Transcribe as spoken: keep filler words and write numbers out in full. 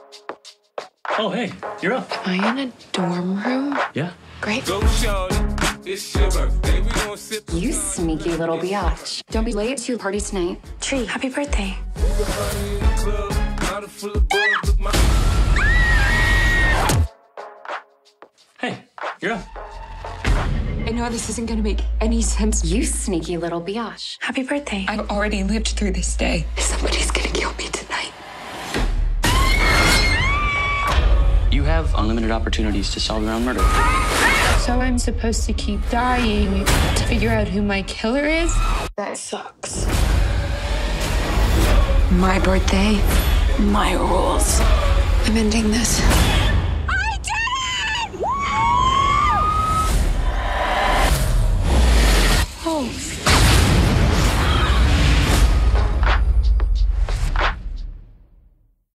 Oh, hey, you're up. Am I in a dorm room? Yeah. Great. Go, shorty. It's your birthday. We gon' sip. You sneaky little biatch. Don't be late to your party tonight. Tree, happy birthday. Hey, you're up. I know this isn't gonna make any sense. You sneaky little biatch. Happy birthday. I've already lived through this day. Somebody's gonna kill me tonight. You have unlimited opportunities to solve your own murder. So I'm supposed to keep dying to figure out who my killer is? That sucks. My birthday, my rules. I'm ending this. I did it! Oh,